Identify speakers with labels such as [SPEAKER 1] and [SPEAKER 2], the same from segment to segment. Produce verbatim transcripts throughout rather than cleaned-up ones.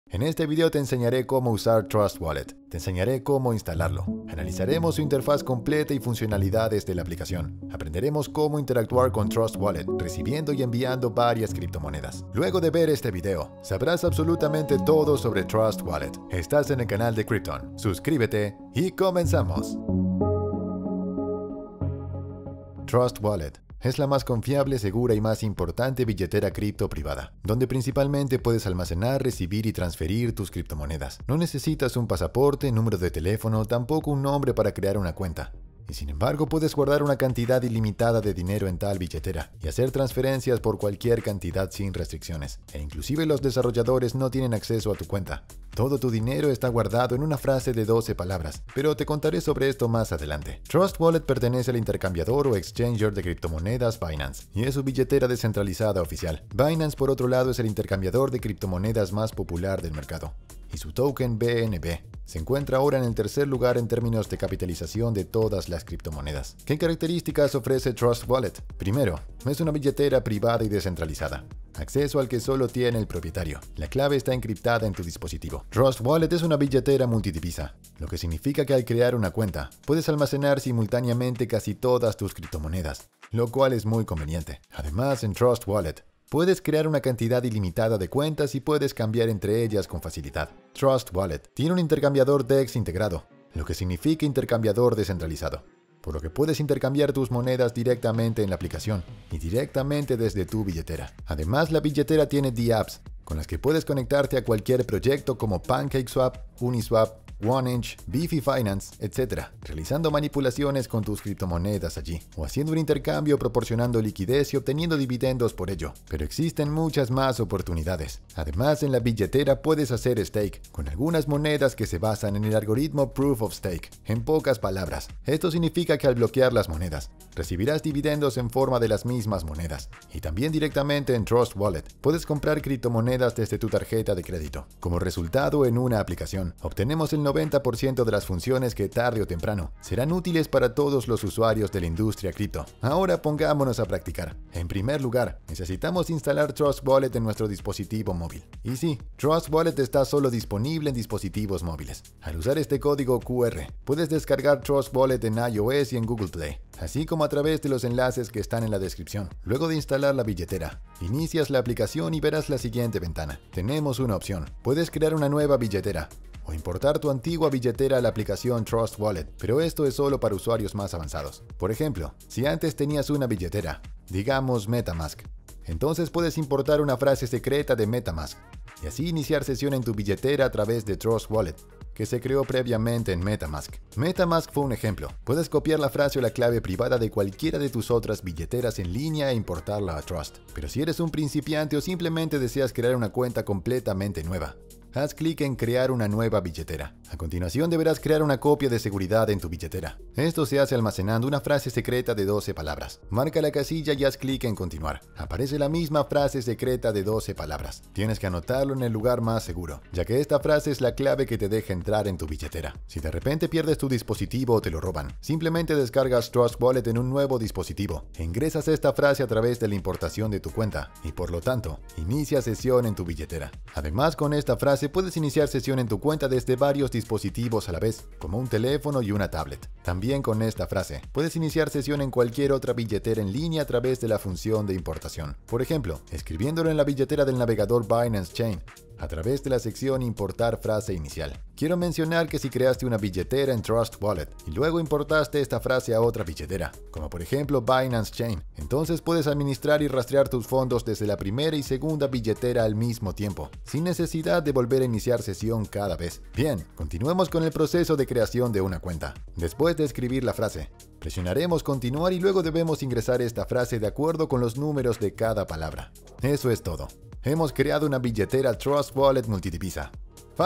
[SPEAKER 1] En este video te enseñaré cómo usar Trust Wallet, te enseñaré cómo instalarlo, analizaremos su interfaz completa y funcionalidades de la aplicación, aprenderemos cómo interactuar con Trust Wallet, recibiendo y enviando varias criptomonedas. Luego de ver este video, sabrás absolutamente todo sobre Trust Wallet. Estás en el canal de Krypton, suscríbete y comenzamos. Trust Wallet es la más confiable, segura y más importante billetera cripto privada, donde principalmente puedes almacenar, recibir y transferir tus criptomonedas. No necesitas un pasaporte, número de teléfono, tampoco un nombre para crear una cuenta. Y sin embargo, puedes guardar una cantidad ilimitada de dinero en tal billetera y hacer transferencias por cualquier cantidad sin restricciones. E inclusive los desarrolladores no tienen acceso a tu cuenta. Todo tu dinero está guardado en una frase de doce palabras, pero te contaré sobre esto más adelante. Trust Wallet pertenece al intercambiador o exchanger de criptomonedas Binance y es su billetera descentralizada oficial. Binance, por otro lado, es el intercambiador de criptomonedas más popular del mercado, y su token B N B se encuentra ahora en el tercer lugar en términos de capitalización de todas las criptomonedas. ¿Qué características ofrece Trust Wallet? Primero, es una billetera privada y descentralizada. Acceso al que solo tiene el propietario. La clave está encriptada en tu dispositivo. Trust Wallet es una billetera multidivisa, lo que significa que al crear una cuenta, puedes almacenar simultáneamente casi todas tus criptomonedas, lo cual es muy conveniente. Además, en Trust Wallet, puedes crear una cantidad ilimitada de cuentas y puedes cambiar entre ellas con facilidad. Trust Wallet tiene un intercambiador D E X integrado, lo que significa intercambiador descentralizado, por lo que puedes intercambiar tus monedas directamente en la aplicación y directamente desde tu billetera. Además, la billetera tiene D apps, con las que puedes conectarte a cualquier proyecto como PancakeSwap, Uniswap, OneInch, Beefy Finance, etcétera, realizando manipulaciones con tus criptomonedas allí, o haciendo un intercambio proporcionando liquidez y obteniendo dividendos por ello. Pero existen muchas más oportunidades. Además, en la billetera puedes hacer stake, con algunas monedas que se basan en el algoritmo Proof of Stake. En pocas palabras, esto significa que al bloquear las monedas, recibirás dividendos en forma de las mismas monedas. Y también directamente en Trust Wallet, puedes comprar criptomonedas desde tu tarjeta de crédito. Como resultado, en una aplicación, obtenemos el noventa por ciento de las funciones que tarde o temprano serán útiles para todos los usuarios de la industria cripto. Ahora pongámonos a practicar. En primer lugar, necesitamos instalar Trust Wallet en nuestro dispositivo móvil. Y sí, Trust Wallet está solo disponible en dispositivos móviles. Al usar este código Q R, puedes descargar Trust Wallet en iOS y en Google Play, así como a través de los enlaces que están en la descripción. Luego de instalar la billetera, inicias la aplicación y verás la siguiente ventana. Tenemos una opción. Puedes crear una nueva billetera o importar tu antigua billetera a la aplicación Trust Wallet, pero esto es solo para usuarios más avanzados. Por ejemplo, si antes tenías una billetera, digamos MetaMask, entonces puedes importar una frase secreta de MetaMask y así iniciar sesión en tu billetera a través de Trust Wallet, que se creó previamente en MetaMask. MetaMask fue un ejemplo. Puedes copiar la frase o la clave privada de cualquiera de tus otras billeteras en línea e importarla a Trust. Pero si eres un principiante o simplemente deseas crear una cuenta completamente nueva, haz clic en crear una nueva billetera. A continuación deberás crear una copia de seguridad en tu billetera. Esto se hace almacenando una frase secreta de doce palabras. Marca la casilla y haz clic en continuar. Aparece la misma frase secreta de doce palabras. Tienes que anotarlo en el lugar más seguro, ya que esta frase es la clave que te deja entrar en tu billetera. Si de repente pierdes tu dispositivo o te lo roban, simplemente descargas Trust Wallet en un nuevo dispositivo e ingresas esta frase a través de la importación de tu cuenta y por lo tanto, inicia sesión en tu billetera. Además, con esta frase puedes iniciar sesión en tu cuenta desde varios dispositivos a la vez, como un teléfono y una tablet. También con esta frase, puedes iniciar sesión en cualquier otra billetera en línea a través de la función de importación. Por ejemplo, escribiéndolo en la billetera del navegador Binance Chain, a través de la sección Importar frase inicial. Quiero mencionar que si creaste una billetera en Trust Wallet y luego importaste esta frase a otra billetera, como por ejemplo Binance Chain, entonces puedes administrar y rastrear tus fondos desde la primera y segunda billetera al mismo tiempo, sin necesidad de volver a iniciar sesión cada vez. Bien, continuemos con el proceso de creación de una cuenta. Después de escribir la frase, presionaremos continuar y luego debemos ingresar esta frase de acuerdo con los números de cada palabra. Eso es todo. Hemos creado una billetera Trust Wallet multidivisa. Fácil,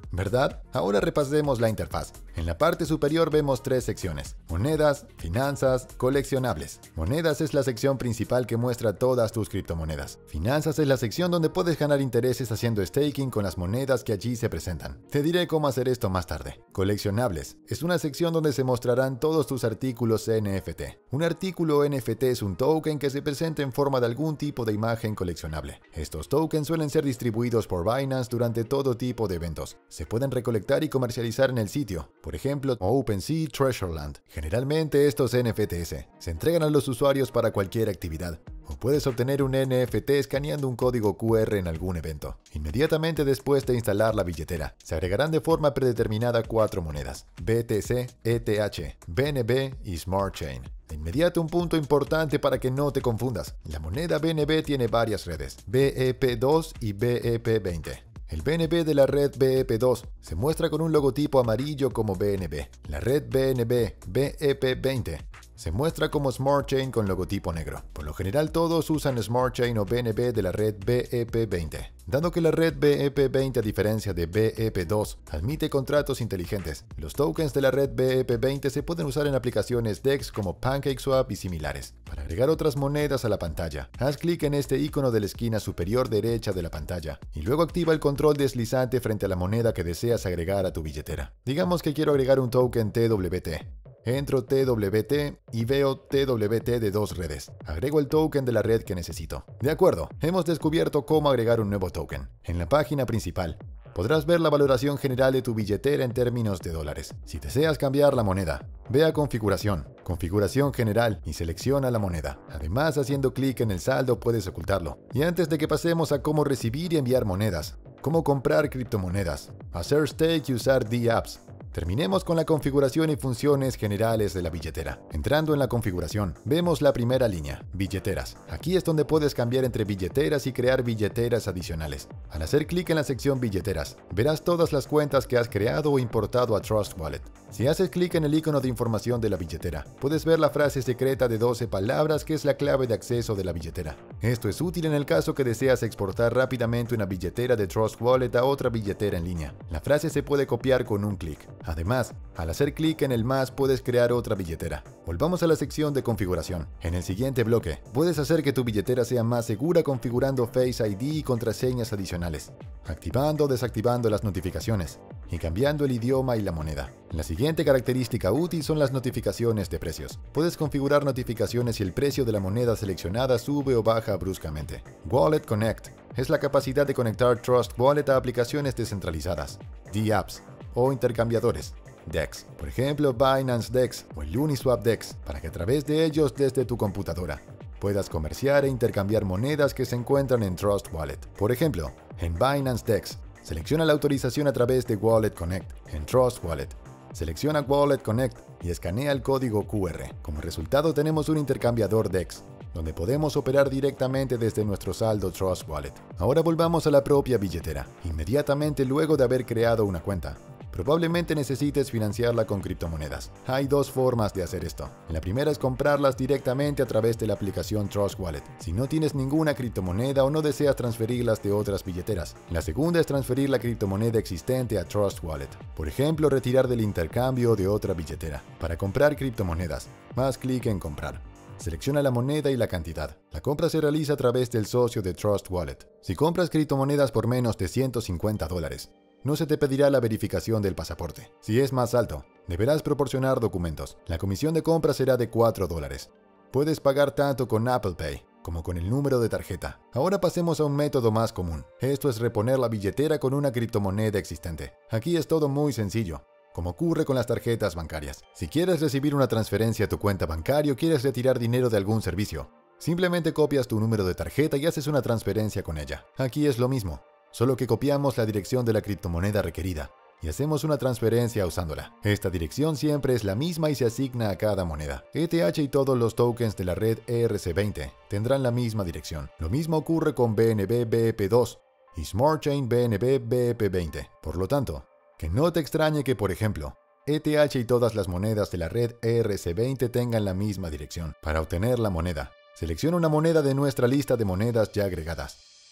[SPEAKER 1] ¿verdad? Ahora repasemos la interfaz. En la parte superior vemos tres secciones: monedas, finanzas, coleccionables. Monedas es la sección principal que muestra todas tus criptomonedas. Finanzas es la sección donde puedes ganar intereses haciendo staking con las monedas que allí se presentan. Te diré cómo hacer esto más tarde. Coleccionables es una sección donde se mostrarán todos tus artículos N F T. Un artículo N F T es un token que se presenta en forma de algún tipo de imagen coleccionable. Estos tokens suelen ser distribuidos por Binance durante todo tipo de eventos. Se pueden recolectar y comercializar en el sitio, por ejemplo, OpenSea Treasureland. Generalmente estos N F Ts se entregan a los usuarios para cualquier actividad, o puedes obtener un N F T escaneando un código Q R en algún evento. Inmediatamente después de instalar la billetera, se agregarán de forma predeterminada cuatro monedas: B T C, E T H, B N B y Smart Chain. De inmediato, un punto importante para que no te confundas: la moneda B N B tiene varias redes, B E P dos y B E P veinte. El B N B de la red B E P dos se muestra con un logotipo amarillo como B N B. La red B N B B E P veinte se muestra como Smart Chain con logotipo negro. Por lo general todos usan Smart Chain o B N B de la red B E P veinte. Dado que la red B E P veinte, a diferencia de B E P dos, admite contratos inteligentes, los tokens de la red B E P veinte se pueden usar en aplicaciones D E X como PancakeSwap y similares. Para agregar otras monedas a la pantalla, haz clic en este icono de la esquina superior derecha de la pantalla y luego activa el control deslizante frente a la moneda que deseas agregar a tu billetera. Digamos que quiero agregar un token T W T. Entro T W T y veo T W T de dos redes. Agrego el token de la red que necesito. De acuerdo, hemos descubierto cómo agregar un nuevo token. En la página principal podrás ver la valoración general de tu billetera en términos de dólares. Si deseas cambiar la moneda, ve a Configuración, Configuración General y selecciona la moneda. Además, haciendo clic en el saldo puedes ocultarlo. Y antes de que pasemos a cómo recibir y enviar monedas, cómo comprar criptomonedas, hacer stake y usar dApps, terminemos con la configuración y funciones generales de la billetera. Entrando en la configuración, vemos la primera línea, billeteras. Aquí es donde puedes cambiar entre billeteras y crear billeteras adicionales. Al hacer clic en la sección billeteras, verás todas las cuentas que has creado o importado a Trust Wallet. Si haces clic en el icono de información de la billetera, puedes ver la frase secreta de doce palabras que es la clave de acceso de la billetera. Esto es útil en el caso que deseas exportar rápidamente una billetera de Trust Wallet a otra billetera en línea. La frase se puede copiar con un clic. Además, al hacer clic en el más puedes crear otra billetera. Volvamos a la sección de configuración. En el siguiente bloque, puedes hacer que tu billetera sea más segura configurando Face I D y contraseñas adicionales, activando o desactivando las notificaciones y cambiando el idioma y la moneda. La siguiente característica útil son las notificaciones de precios. Puedes configurar notificaciones si el precio de la moneda seleccionada sube o baja bruscamente. Wallet Connect es la capacidad de conectar Trust Wallet a aplicaciones descentralizadas, dApps o intercambiadores, D E X, por ejemplo Binance D E X o el Uniswap D E X, para que a través de ellos desde tu computadora puedas comerciar e intercambiar monedas que se encuentran en Trust Wallet. Por ejemplo, en Binance D E X, selecciona la autorización a través de Wallet Connect. En Trust Wallet, selecciona Wallet Connect y escanea el código Q R. Como resultado tenemos un intercambiador D E X, donde podemos operar directamente desde nuestro saldo Trust Wallet. Ahora volvamos a la propia billetera, inmediatamente luego de haber creado una cuenta. Probablemente necesites financiarla con criptomonedas. Hay dos formas de hacer esto. La primera es comprarlas directamente a través de la aplicación Trust Wallet, si no tienes ninguna criptomoneda o no deseas transferirlas de otras billeteras. La segunda es transferir la criptomoneda existente a Trust Wallet. Por ejemplo, retirar del intercambio de otra billetera. Para comprar criptomonedas, haz clic en comprar. Selecciona la moneda y la cantidad. La compra se realiza a través del socio de Trust Wallet. Si compras criptomonedas por menos de ciento cincuenta dólares, no se te pedirá la verificación del pasaporte. Si es más alto, deberás proporcionar documentos. La comisión de compra será de cuatro dólares. Puedes pagar tanto con Apple Pay como con el número de tarjeta. Ahora pasemos a un método más común. Esto es reponer la billetera con una criptomoneda existente. Aquí es todo muy sencillo, como ocurre con las tarjetas bancarias. Si quieres recibir una transferencia a tu cuenta bancaria o quieres retirar dinero de algún servicio, simplemente copias tu número de tarjeta y haces una transferencia con ella. Aquí es lo mismo, solo que copiamos la dirección de la criptomoneda requerida y hacemos una transferencia usándola. Esta dirección siempre es la misma y se asigna a cada moneda. E T H y todos los tokens de la red E R C veinte tendrán la misma dirección. Lo mismo ocurre con B N B B E P dos y Smart Chain B N B B E P veinte. Por lo tanto, que no te extrañe que, por ejemplo, E T H y todas las monedas de la red E R C veinte tengan la misma dirección. Para obtener la moneda, selecciona una moneda de nuestra lista de monedas ya agregadas.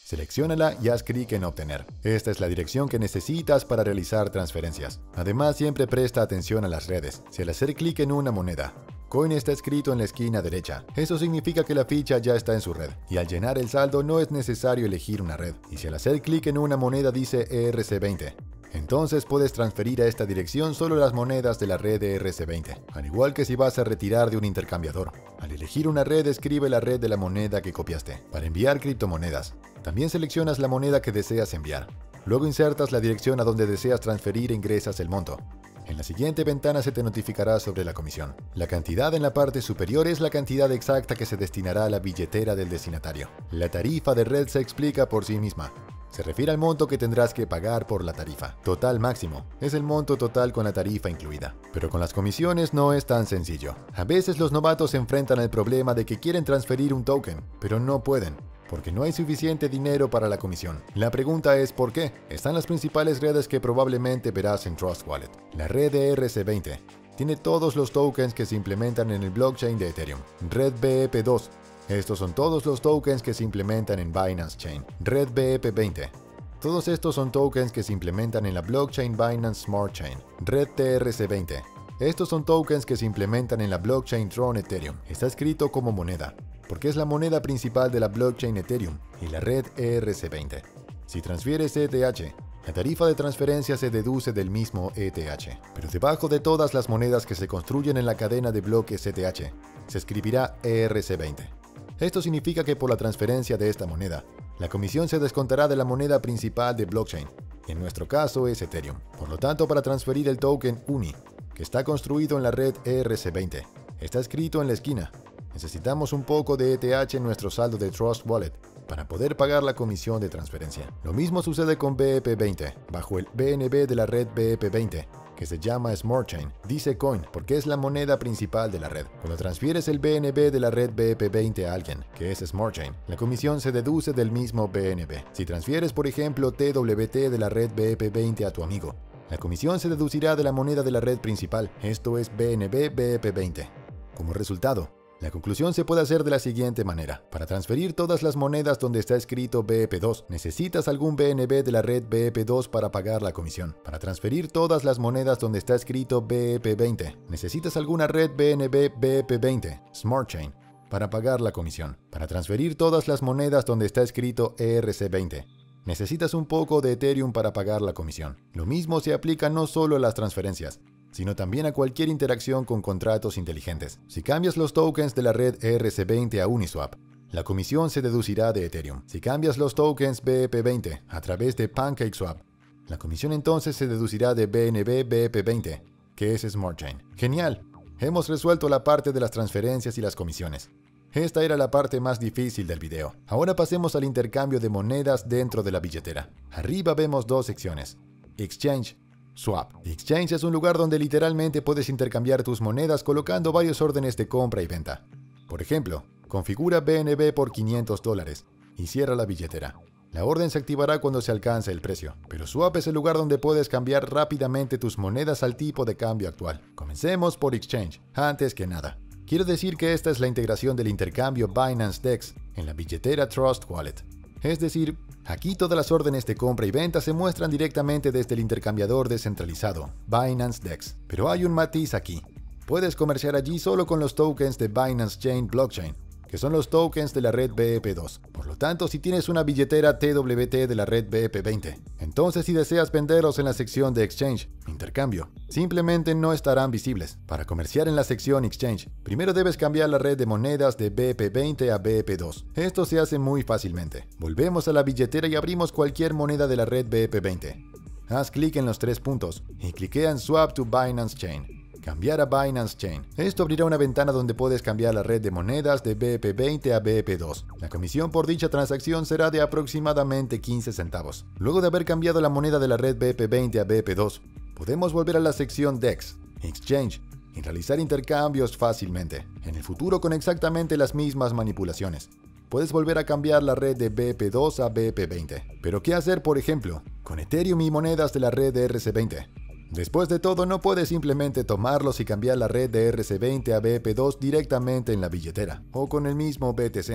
[SPEAKER 1] Selecciónala y haz clic en Obtener. Esta es la dirección que necesitas para realizar transferencias. Además, siempre presta atención a las redes. Si al hacer clic en una moneda, Coin está escrito en la esquina derecha, eso significa que la ficha ya está en su red, y al llenar el saldo no es necesario elegir una red. Y si al hacer clic en una moneda dice E R C veinte, entonces puedes transferir a esta dirección solo las monedas de la red E R C veinte, al igual que si vas a retirar de un intercambiador. Al elegir una red, escribe la red de la moneda que copiaste. Para enviar criptomonedas, también seleccionas la moneda que deseas enviar. Luego insertas la dirección a donde deseas transferir e ingresas el monto. En la siguiente ventana se te notificará sobre la comisión. La cantidad en la parte superior es la cantidad exacta que se destinará a la billetera del destinatario. La tarifa de red se explica por sí misma. Se refiere al monto que tendrás que pagar por la tarifa. Total máximo es el monto total con la tarifa incluida. Pero con las comisiones no es tan sencillo. A veces los novatos se enfrentan al problema de que quieren transferir un token, pero no pueden, porque no hay suficiente dinero para la comisión. La pregunta es ¿por qué? Están las principales redes que probablemente verás en Trust Wallet. La red E R C veinte tiene todos los tokens que se implementan en el blockchain de Ethereum. Red B E P dos. Estos son todos los tokens que se implementan en Binance Chain. Red B E P veinte. Todos estos son tokens que se implementan en la blockchain Binance Smart Chain. Red T R C veinte. Estos son tokens que se implementan en la blockchain Tron Ethereum. Está escrito como moneda, porque es la moneda principal de la blockchain Ethereum y la red E R C veinte. Si transfieres E T H, la tarifa de transferencia se deduce del mismo E T H. Pero debajo de todas las monedas que se construyen en la cadena de bloques E T H, se escribirá E R C veinte. Esto significa que por la transferencia de esta moneda, la comisión se descontará de la moneda principal de blockchain, y en nuestro caso es Ethereum. Por lo tanto, para transferir el token U N I, que está construido en la red E R C veinte, está escrito en la esquina. Necesitamos un poco de E T H en nuestro saldo de Trust Wallet para poder pagar la comisión de transferencia. Lo mismo sucede con B E P veinte. Bajo el B N B de la red B E P veinte, que se llama Smart Chain, dice Coin porque es la moneda principal de la red. Cuando transfieres el B N B de la red B E P veinte a alguien, que es Smart Chain, la comisión se deduce del mismo B N B. Si transfieres, por ejemplo, T W T de la red B E P veinte a tu amigo, la comisión se deducirá de la moneda de la red principal, esto es B N B B E P veinte. Como resultado, la conclusión se puede hacer de la siguiente manera. Para transferir todas las monedas donde está escrito B E P dos, necesitas algún B N B de la red B E P dos para pagar la comisión. Para transferir todas las monedas donde está escrito B E P veinte, necesitas alguna red B N B B E P veinte, Smart Chain, para pagar la comisión. Para transferir todas las monedas donde está escrito E R C veinte, necesitas un poco de Ethereum para pagar la comisión. Lo mismo se aplica no solo a las transferencias, sino también a cualquier interacción con contratos inteligentes. Si cambias los tokens de la red E R C veinte a Uniswap, la comisión se deducirá de Ethereum. Si cambias los tokens B E P veinte a través de PancakeSwap, la comisión entonces se deducirá de B N B B E P veinte, que es Smart Chain. ¡Genial! Hemos resuelto la parte de las transferencias y las comisiones. Esta era la parte más difícil del video. Ahora pasemos al intercambio de monedas dentro de la billetera. Arriba vemos dos secciones: Exchange, Swap. Exchange es un lugar donde literalmente puedes intercambiar tus monedas colocando varios órdenes de compra y venta. Por ejemplo, configura B N B por quinientos dólares y cierra la billetera. La orden se activará cuando se alcance el precio, pero Swap es el lugar donde puedes cambiar rápidamente tus monedas al tipo de cambio actual. Comencemos por Exchange. Antes que nada, quiero decir que esta es la integración del intercambio Binance DEX en la billetera Trust Wallet. Es decir, aquí todas las órdenes de compra y venta se muestran directamente desde el intercambiador descentralizado, Binance DEX. Pero hay un matiz aquí. Puedes comerciar allí solo con los tokens de Binance Chain Blockchain, que son los tokens de la red B E P dos. Por lo tanto, si tienes una billetera T W T de la red B E P veinte, entonces si deseas venderlos en la sección de Exchange, intercambio, simplemente no estarán visibles. Para comerciar en la sección Exchange, primero debes cambiar la red de monedas de B E P veinte a B E P dos. Esto se hace muy fácilmente. Volvemos a la billetera y abrimos cualquier moneda de la red B E P veinte. Haz clic en los tres puntos y cliquea en Swap to Binance Chain. Cambiar a Binance Chain. Esto abrirá una ventana donde puedes cambiar la red de monedas de B E P veinte a B E P dos. La comisión por dicha transacción será de aproximadamente quince centavos. Luego de haber cambiado la moneda de la red B E P veinte a B E P dos, podemos volver a la sección DEX, Exchange, y realizar intercambios fácilmente. En el futuro con exactamente las mismas manipulaciones. Puedes volver a cambiar la red de B E P dos a B E P veinte. Pero ¿qué hacer, por ejemplo, con Ethereum y monedas de la red de E R C veinte? Después de todo, no puedes simplemente tomarlos y cambiar la red de E R C veinte a B E P dos directamente en la billetera, o con el mismo B T C.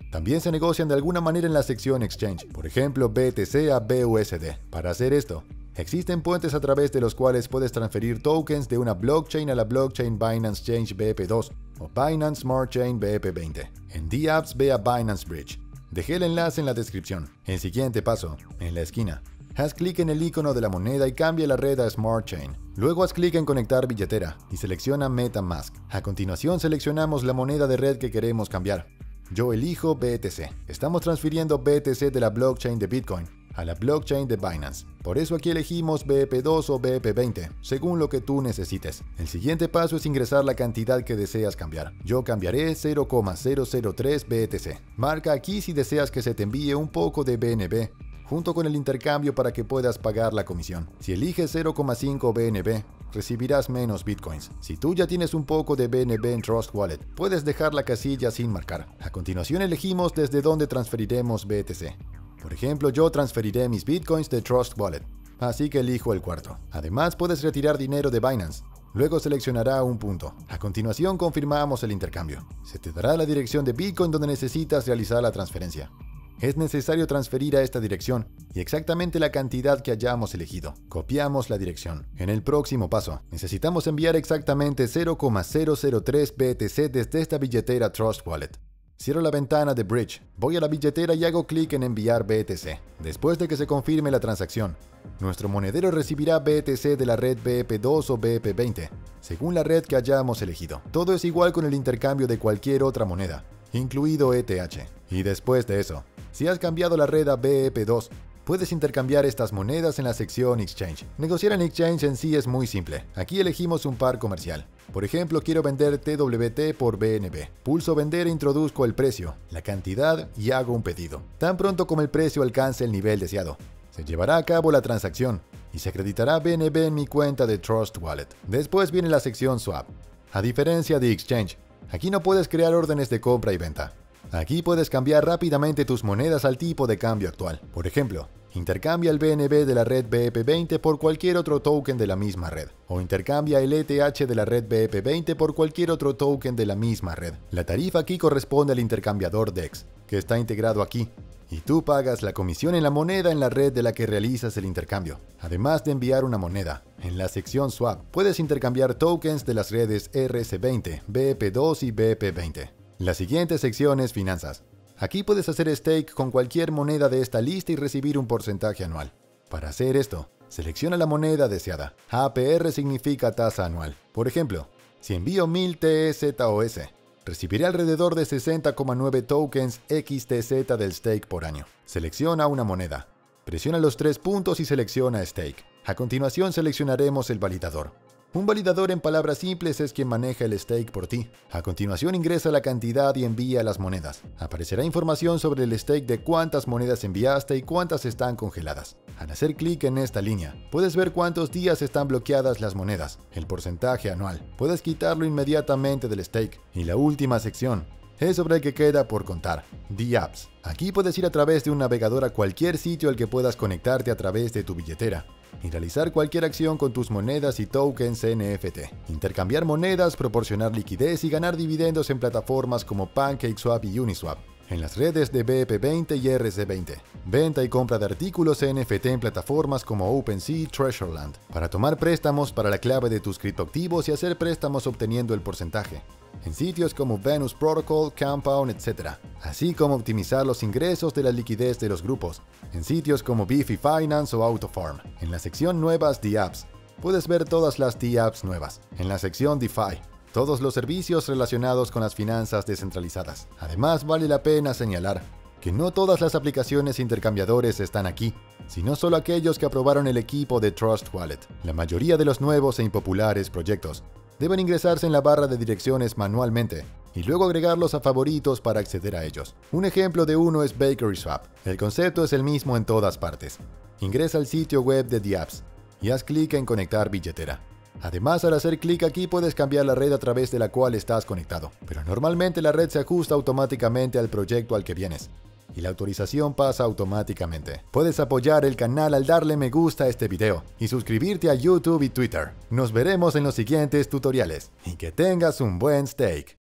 [SPEAKER 1] También se negocian de alguna manera en la sección Exchange, por ejemplo B T C a B U S D. Para hacer esto, existen puentes a través de los cuales puedes transferir tokens de una blockchain a la blockchain Binance Change B E P dos o Binance Smart Chain B E P veinte. En dApps ve a Binance Bridge. Dejé el enlace en la descripción. El siguiente paso, en la esquina. Haz clic en el icono de la moneda y cambia la red a Smart Chain. Luego haz clic en Conectar billetera y selecciona MetaMask. A continuación seleccionamos la moneda de red que queremos cambiar. Yo elijo B T C. Estamos transfiriendo B T C de la blockchain de Bitcoin a la blockchain de Binance. Por eso aquí elegimos B E P dos o B E P veinte, según lo que tú necesites. El siguiente paso es ingresar la cantidad que deseas cambiar. Yo cambiaré cero coma cero cero tres B T C. Marca aquí si deseas que se te envíe un poco de B N B, junto con el intercambio para que puedas pagar la comisión. Si eliges cero coma cinco B N B, recibirás menos bitcoins. Si tú ya tienes un poco de B N B en Trust Wallet, puedes dejar la casilla sin marcar. A continuación elegimos desde dónde transferiremos B T C. Por ejemplo, yo transferiré mis bitcoins de Trust Wallet, así que elijo el cuarto. Además, puedes retirar dinero de Binance. Luego seleccionará un punto. A continuación confirmamos el intercambio. Se te dará la dirección de Bitcoin donde necesitas realizar la transferencia. Es necesario transferir a esta dirección y exactamente la cantidad que hayamos elegido. Copiamos la dirección. En el próximo paso, necesitamos enviar exactamente cero coma cero cero tres B T C desde esta billetera Trust Wallet. Cierro la ventana de Bridge, voy a la billetera y hago clic en enviar B T C. Después de que se confirme la transacción, nuestro monedero recibirá B T C de la red B E P dos o B E P veinte, según la red que hayamos elegido. Todo es igual con el intercambio de cualquier otra moneda, incluido E T H. Y después de eso, si has cambiado la red a B E P dos, puedes intercambiar estas monedas en la sección Exchange. Negociar en Exchange en sí es muy simple. Aquí elegimos un par comercial. Por ejemplo, quiero vender T W T por B N B. Pulso vender e introduzco el precio, la cantidad y hago un pedido. Tan pronto como el precio alcance el nivel deseado, se llevará a cabo la transacción y se acreditará B N B en mi cuenta de Trust Wallet. Después viene la sección Swap. A diferencia de Exchange, aquí no puedes crear órdenes de compra y venta. Aquí puedes cambiar rápidamente tus monedas al tipo de cambio actual. Por ejemplo, intercambia el B N B de la red B E P veinte por cualquier otro token de la misma red. O intercambia el E T H de la red B E P veinte por cualquier otro token de la misma red. La tarifa aquí corresponde al intercambiador D E X, que está integrado aquí. Y tú pagas la comisión en la moneda en la red de la que realizas el intercambio. Además de enviar una moneda, en la sección Swap puedes intercambiar tokens de las redes R S veinte, B E P dos y B E P veinte. La siguiente sección es Finanzas. Aquí puedes hacer stake con cualquier moneda de esta lista y recibir un porcentaje anual. Para hacer esto, selecciona la moneda deseada. A P R significa tasa anual. Por ejemplo, si envío mil T E Z O S, recibiré alrededor de sesenta coma nueve tokens X T Z del stake por año. Selecciona una moneda. Presiona los tres puntos y selecciona Stake. A continuación seleccionaremos el validador. Un validador en palabras simples es quien maneja el stake por ti. A continuación ingresa la cantidad y envía las monedas. Aparecerá información sobre el stake de cuántas monedas enviaste y cuántas están congeladas. Al hacer clic en esta línea, puedes ver cuántos días están bloqueadas las monedas, el porcentaje anual. Puedes quitarlo inmediatamente del stake. Y la última sección es sobre el que queda por contar, dApps. Aquí puedes ir a través de un navegador a cualquier sitio al que puedas conectarte a través de tu billetera y realizar cualquier acción con tus monedas y tokens N F T. Intercambiar monedas, proporcionar liquidez y ganar dividendos en plataformas como PancakeSwap y Uniswap. En las redes de B E P veinte y R S veinte. Venta y compra de artículos N F T en plataformas como OpenSea y Treasureland. Para tomar préstamos para la clave de tus criptoactivos y hacer préstamos obteniendo el porcentaje. En sitios como Venus Protocol, Compound, etcétera. Así como optimizar los ingresos de la liquidez de los grupos. En sitios como Beefy Finance o Autofarm. En la sección Nuevas dApps, puedes ver todas las dApps nuevas. En la sección DeFi, todos los servicios relacionados con las finanzas descentralizadas. Además, vale la pena señalar que no todas las aplicaciones intercambiadores están aquí, sino solo aquellos que aprobaron el equipo de Trust Wallet. La mayoría de los nuevos e impopulares proyectos deben ingresarse en la barra de direcciones manualmente y luego agregarlos a favoritos para acceder a ellos. Un ejemplo de uno es BakerySwap. El concepto es el mismo en todas partes. Ingresa al sitio web de dApps y haz clic en Conectar billetera. Además, al hacer clic aquí puedes cambiar la red a través de la cual estás conectado, pero normalmente la red se ajusta automáticamente al proyecto al que vienes y la autorización pasa automáticamente. Puedes apoyar el canal al darle me gusta a este video y suscribirte a YouTube y Twitter. Nos veremos en los siguientes tutoriales y que tengas un buen stake.